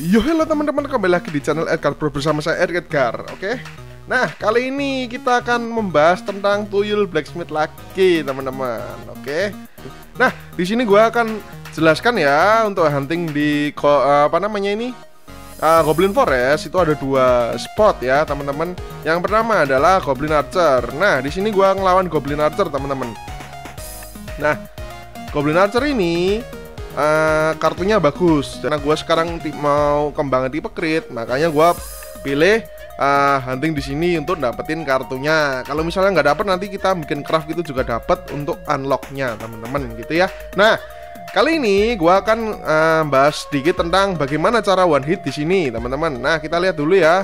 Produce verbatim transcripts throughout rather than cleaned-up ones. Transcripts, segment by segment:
Yo halo teman-teman, kembali lagi di channel Edgar Bro bersama saya Edgar. Oke. Nah, kali ini kita akan membahas tentang tuyul blacksmith lagi, teman-teman. Oke. Nah, di sini gua akan jelaskan ya untuk hunting di apa namanya ini uh, Goblin Forest itu ada dua spot ya, teman-teman. Yang pertama adalah Goblin Archer. Nah, di sini gua ngelawan Goblin Archer, teman-teman. Nah, Goblin Archer ini Uh, kartunya bagus karena gue sekarang mau kembangin tipe crit, makanya gue pilih uh, hunting di sini untuk dapetin kartunya. Kalau misalnya nggak dapet, nanti kita bikin craft itu juga dapat untuk unlocknya, teman-teman, gitu ya. Nah, kali ini gue akan uh, bahas sedikit tentang bagaimana cara one hit di sini, teman-teman. Nah, kita lihat dulu ya.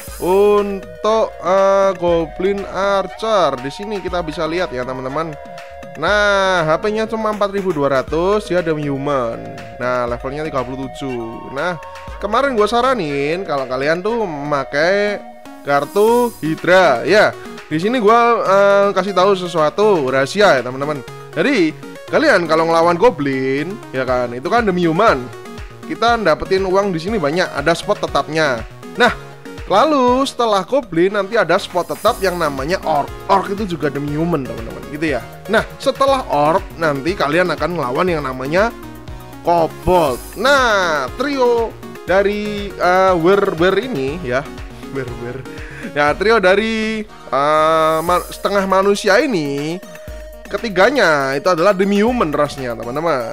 Untuk uh, Goblin Archer di sini kita bisa lihat ya, teman-teman. Nah, H P-nya cuma empat ribu dua ratus, dia ada human. Nah, levelnya tiga puluh tujuh. Nah, kemarin gue saranin kalau kalian tuh memakai kartu Hydra. Ya, di sini gue uh, kasih tahu sesuatu rahasia ya, teman-teman. Jadi, kalian kalau ngelawan Goblin, ya kan, itu kan demi human. Kita dapetin uang di sini banyak, ada spot tetapnya. Nah, lalu setelah Goblin nanti ada spot tetap yang namanya Orc. Orc itu juga demi human, teman-teman, gitu ya. Nah, setelah Orc nanti kalian akan ngelawan yang namanya Kobold. Nah, trio dari uh, wer-wer ini ya, wer-wer. Ya, trio dari uh, ma setengah manusia ini, ketiganya itu adalah demi human rasnya, teman-teman.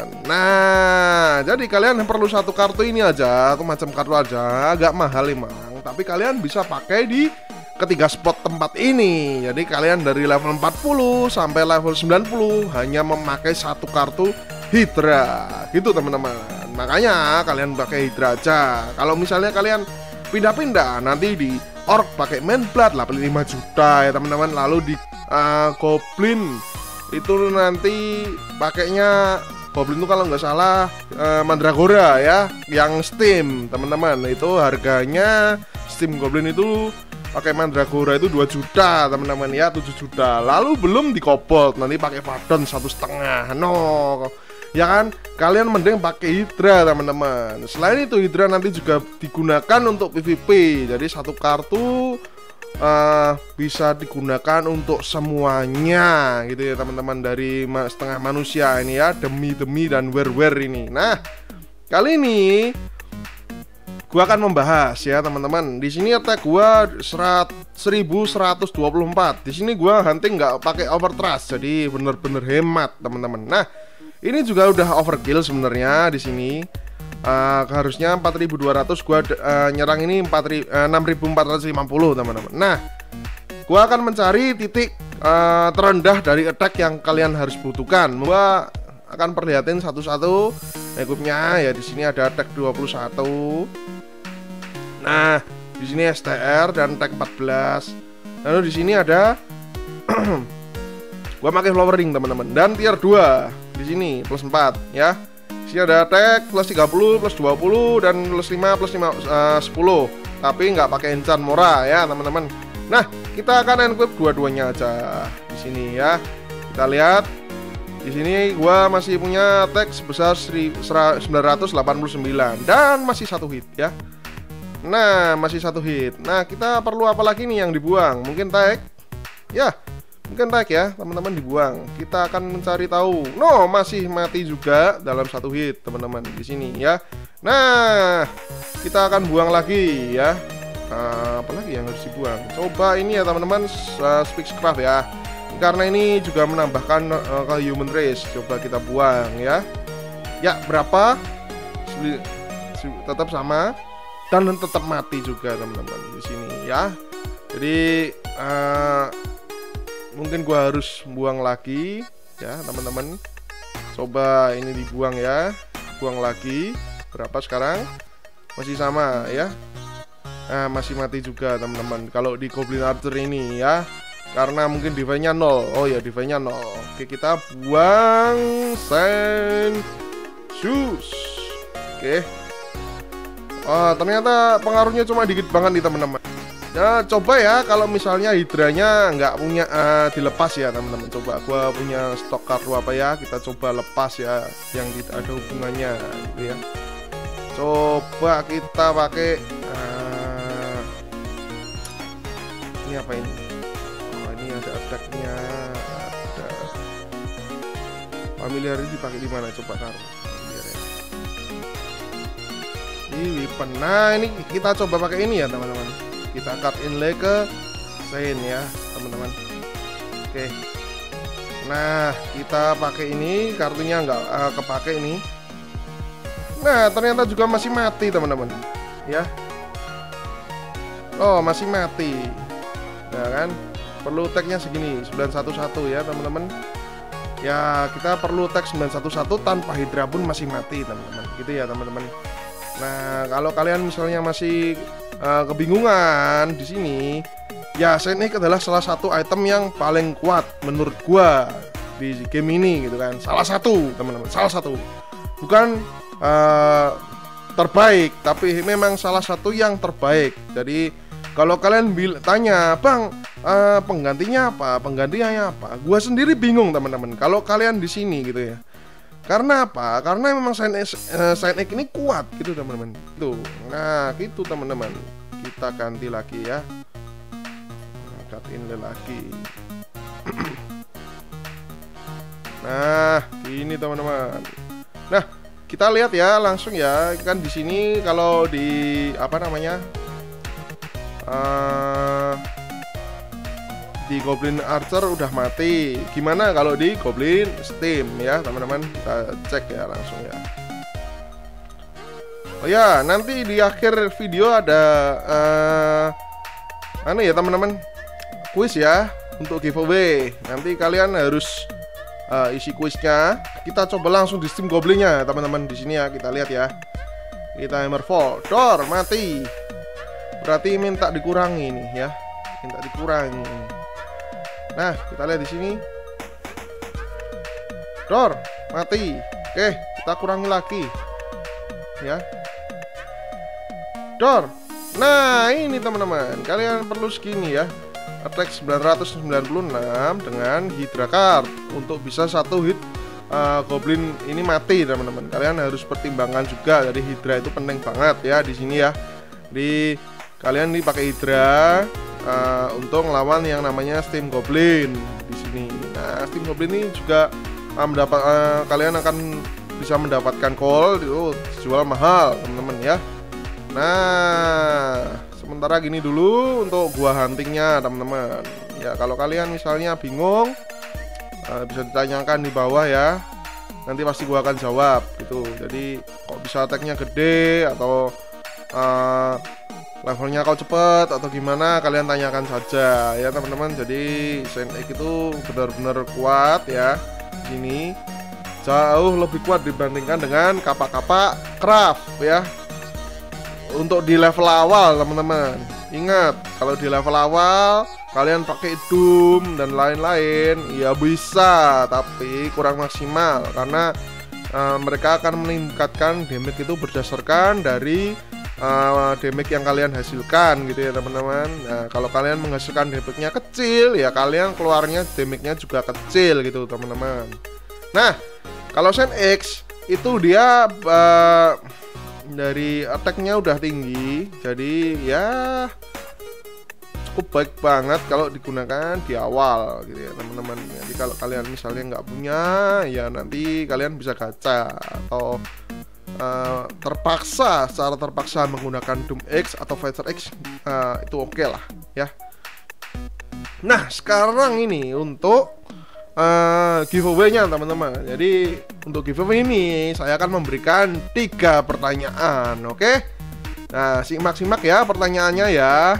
Nah, jadi kalian perlu satu kartu ini aja, atau macam kartu aja, agak mahal emang, tapi kalian bisa pakai di ketiga spot tempat ini. Jadi kalian dari level empat puluh sampai level sembilan puluh hanya memakai satu kartu Hydra, gitu, teman-teman. Makanya kalian pakai Hydra aja. Kalau misalnya kalian pindah-pindah, nanti di Orc pakai Main Blood delapan puluh lima juta ya, teman-teman. Lalu di uh, Goblin itu nanti pakainya Goblin itu kalau nggak salah uh, Mandragora ya, yang Steam, teman-teman. Itu harganya Steam Goblin itu pakai Mandragora itu dua juta, teman-teman ya, tujuh juta. Lalu belum di Kobold, nanti pakai Vadon satu setengah. No, ya kan? Kalian mending pakai Hydra, teman-teman. Selain itu Hydra nanti juga digunakan untuk P V P. Jadi satu kartu uh, bisa digunakan untuk semuanya, gitu ya, teman-teman, dari ma setengah manusia ini ya, demi-demi dan wer-wer ini. Nah, kali ini gua akan membahas ya, teman-teman. Di sini attack gua seribu seratus dua puluh empat. Di sini gua hunting nggak pakai overthrust, jadi bener-bener hemat, teman-teman. Nah, ini juga udah overkill sebenarnya di sini. Uh, harusnya empat ribu dua ratus, gua uh, nyerang ini enam ribu empat ratus lima puluh, teman-teman. Nah, gua akan mencari titik uh, terendah dari attack yang kalian harus butuhkan. Gua akan perlihatin satu-satu equipnya ya. Di sini ada attack dua puluh satu. Nah, di sini S T R dan attack empat belas. Lalu di sini ada gua pakai flowering, teman-teman, dan tier dua. Di sini plus empat ya. Di sini ada attack plus tiga puluh, plus dua puluh, dan plus lima, plus lima, uh, sepuluh. Tapi nggak pakai enchant Mora ya, teman-teman. Nah, kita akan equip dua-duanya aja di sini ya. Kita lihat. Di sini gua masih punya attack sebesar sembilan ratus delapan puluh sembilan dan masih satu hit ya. Nah, masih satu hit. Nah, kita perlu apa lagi nih yang dibuang? Mungkin tag. Ya, mungkin tag ya, teman-teman, dibuang. Kita akan mencari tahu. No, masih mati juga dalam satu hit, teman-teman, di sini ya. Nah, kita akan buang lagi ya. Uh, apa lagi yang harus dibuang? Coba ini ya, teman-teman, uh, Speakscraft ya. Karena ini juga menambahkan uh, ke human race. Coba kita buang ya. Ya, berapa? Tetap sama dan tetap mati juga, teman-teman, di sini ya. Jadi uh, mungkin gua harus buang lagi ya, teman-teman. Coba ini dibuang ya. Buang lagi. Berapa sekarang? Masih sama ya. Nah, masih mati juga, teman-teman, kalau di Goblin Archer ini ya. Karena mungkin defense-nya nol. Oh ya, defense-nya nol. Oke, kita buang Saint Shoes. Oke. Oh, ternyata pengaruhnya cuma dikit banget nih, teman-teman. Nah, coba ya kalau misalnya Hydranya nggak punya uh, dilepas ya, teman-teman. Coba gua punya stok kartu apa ya, kita coba lepas ya yang tidak ada hubungannya gitu ya. Coba kita pakai uh, ini apa ini? Oh, ini ada attack-nya, ada familiar ini dipakai di mana? Coba taruh familiar ya. Ini weapon. Nah, ini kita coba pakai ini ya, teman-teman. Kita cut inlay ke scene ya, teman-teman. Oke. Nah, kita pakai ini, kartunya nggak uh, kepake ini. Nah, ternyata juga masih mati, teman-teman. Ya. Oh, masih mati. Nah, kan? Perlu tagnya segini, sembilan satu satu ya, teman-teman. Ya, kita perlu tag sembilan satu satu tanpa Hydra pun masih mati, teman-teman. Gitu ya, teman-teman. Nah, kalau kalian misalnya masih uh, kebingungan di sini, ya Saint adalah salah satu item yang paling kuat menurut gua di game ini gitu kan. Salah satu, teman-teman. Salah satu. Bukan Uh, terbaik, tapi memang salah satu yang terbaik. Jadi kalau kalian bil tanya, bang, uh, penggantinya apa? Penggantinya apa? Gua sendiri bingung, teman-teman. Kalau kalian di sini gitu ya. Karena apa? Karena memang Saint uh, Saint ini kuat gitu, teman-teman. Tuh, nah gitu teman-teman. Kita ganti lagi ya. Cut inlay lagi. Nah, ini teman-teman. Nah. Kita lihat ya langsung ya, kan di sini kalau di apa namanya uh, di Goblin Archer udah mati. Gimana kalau di Goblin Steam ya, teman-teman? Kita cek ya langsung ya. Oh ya, nanti di akhir video ada uh, anu ya, teman-teman, kuis ya untuk giveaway. Nanti kalian harus Uh, isi kuisnya. Kita coba langsung di Steam Goblinnya, teman-teman. Di sini ya, kita lihat ya. Kita hammer fall, door mati. Berarti minta dikurangi nih ya. Minta dikurangi. Nah, kita lihat di sini. Door mati. Oke, kita kurangi lagi. Ya. Door. Nah, ini teman-teman. Kalian perlu segini ya. Attack sembilan ratus sembilan puluh enam dengan Hydra card untuk bisa satu hit uh, Goblin ini mati, teman-teman. Kalian harus pertimbangkan juga, dari Hydra itu penting banget ya di sini ya. Di kalian nih pakai Hydra uh, untuk melawan yang namanya Steam Goblin di sini. Nah, Steam Goblin ini juga uh, mendapat uh, kalian akan bisa mendapatkan call itu jual mahal, teman-teman ya. Nah, sementara gini dulu untuk gua huntingnya, teman-teman. Ya, kalau kalian misalnya bingung, uh, bisa ditanyakan di bawah ya. Nanti pasti gua akan jawab gitu. Jadi kok bisa attack-nya gede atau uh, levelnya kok cepet atau gimana, kalian tanyakan saja ya, teman-teman. Jadi Saint itu benar-benar kuat ya. Ini jauh lebih kuat dibandingkan dengan kapak-kapak craft ya. Untuk di level awal, teman-teman, ingat kalau di level awal kalian pakai Doom dan lain-lain ya bisa, tapi kurang maksimal karena uh, mereka akan meningkatkan damage itu berdasarkan dari uh, damage yang kalian hasilkan gitu ya, teman-teman. Nah, kalau kalian menghasilkan damage-nya kecil ya kalian keluarnya damage-nya juga kecil gitu, teman-teman. Nah, kalau Saint X itu dia uh, dari attack-nya udah tinggi, jadi ya cukup baik banget kalau digunakan di awal gitu ya, teman-teman. Jadi kalau kalian misalnya nggak punya, ya nanti kalian bisa gacha atau uh, terpaksa secara terpaksa menggunakan Doom X atau Fighter X, uh, itu oke okay lah ya. Nah, sekarang ini untuk Uh, giveaway-nya, teman-teman. Jadi untuk giveaway ini saya akan memberikan tiga pertanyaan, oke? Okay? Nah, simak-simak ya pertanyaannya ya.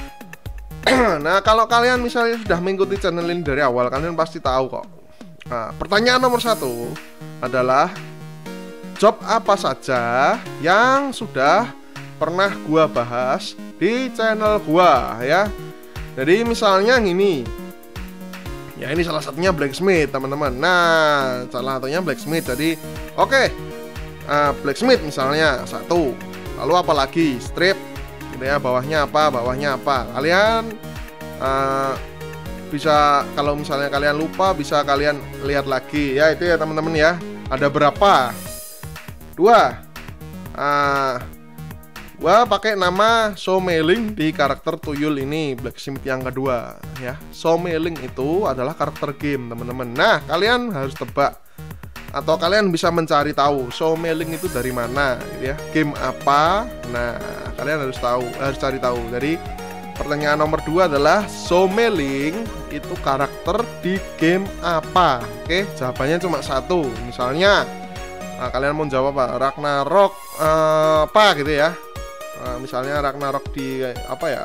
Nah, kalau kalian misalnya sudah mengikuti channel ini dari awal, kalian pasti tahu kok. Nah, pertanyaan nomor satu adalah job apa saja yang sudah pernah gua bahas di channel gua ya. Jadi misalnya ini. Ya, ini salah satunya blacksmith, teman-teman. Nah, salah satunya blacksmith. Jadi, oke, okay. uh, blacksmith misalnya satu. Lalu apa lagi? Strip, gitu ya. Bawahnya apa? Bawahnya apa? Kalian uh, bisa, kalau misalnya kalian lupa, bisa kalian lihat lagi. Ya, itu ya, teman-teman ya. Ada berapa? Dua. uh, gua pakai nama Someling di karakter tuyul ini, Blacksmith yang kedua ya. Someling itu adalah karakter game, teman-teman. Nah, kalian harus tebak atau kalian bisa mencari tahu Someling itu dari mana gitu ya. Game apa? Nah, kalian harus tahu, harus cari tahu. Jadi pertanyaan nomor dua adalah Someling itu karakter di game apa? Oke, jawabannya cuma satu. Misalnya, nah, kalian mau jawab apa? Ragnarok uh, apa gitu ya? Nah, misalnya Ragnarok di apa ya?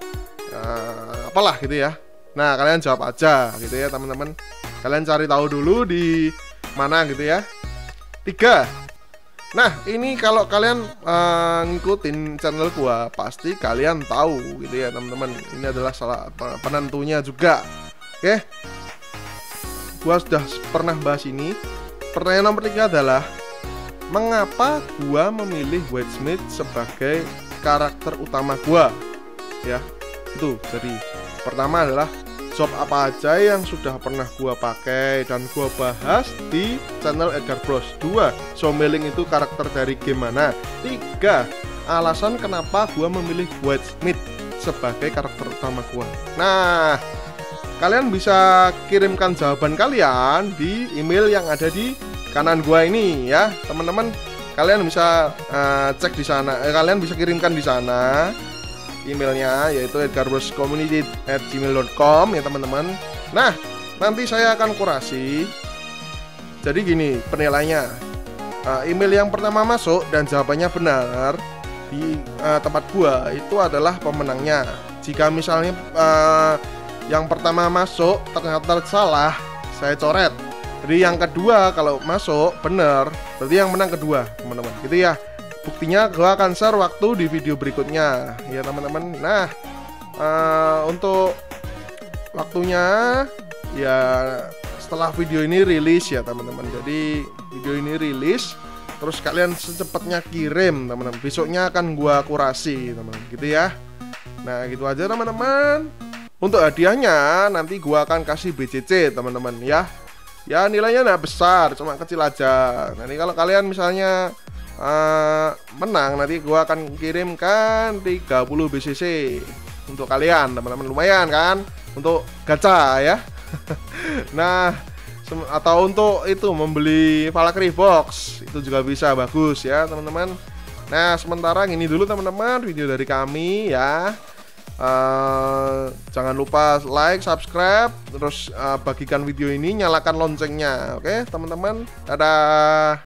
Uh, apalah gitu ya. Nah, kalian jawab aja gitu ya, teman-teman. Kalian cari tahu dulu di mana gitu ya. Tiga. Nah, ini kalau kalian uh, ngikutin channel gua, pasti kalian tahu gitu ya, teman-teman. Ini adalah salah penentunya juga. Oke. Gua sudah pernah bahas ini. Pertanyaan nomor tiga adalah, mengapa gua memilih Whitesmith sebagai karakter utama gua? Ya, itu. Jadi, pertama adalah job apa aja yang sudah pernah gua pakai dan gua bahas di channel Edgar Bros. Dua, Someling itu karakter dari game mana? Tiga, alasan kenapa gua memilih Whitesmith sebagai karakter utama gua. Nah, kalian bisa kirimkan jawaban kalian di email yang ada di kanan gua ini ya, teman-teman. Kalian bisa uh, cek di sana, eh, kalian bisa kirimkan di sana emailnya, yaitu edgarbros.community at gmail dot com ya, teman-teman. Nah, nanti saya akan kurasi. Jadi gini penilaiannya, uh, email yang pertama masuk dan jawabannya benar di uh, tempat gua itu adalah pemenangnya. Jika misalnya uh, yang pertama masuk ternyata salah, saya coret. Jadi yang kedua kalau masuk bener, berarti yang menang kedua, teman-teman. Gitu ya. Buktinya gua akan share waktu di video berikutnya, ya teman-teman. Nah, uh, untuk waktunya ya setelah video ini rilis ya, teman-teman. Jadi video ini rilis, terus kalian secepatnya kirim, teman-teman. Besoknya akan gua kurasi, teman-teman. Gitu ya. Nah, gitu aja, teman-teman. Untuk hadiahnya nanti gua akan kasih B C C, teman-teman ya. Ya nilainya nggak besar, cuma kecil aja. Nanti kalau kalian misalnya uh, menang, nanti gua akan kirimkan tiga puluh B C C untuk kalian, teman-teman. Lumayan kan untuk gacha ya. Nah, atau untuk itu membeli Valkyrie box itu juga bisa, bagus ya, teman-teman. Nah, sementara ini dulu, teman-teman, video dari kami ya. Uh, jangan lupa like, subscribe, terus uh, bagikan video ini, nyalakan loncengnya. Oke, teman-teman. Dadah.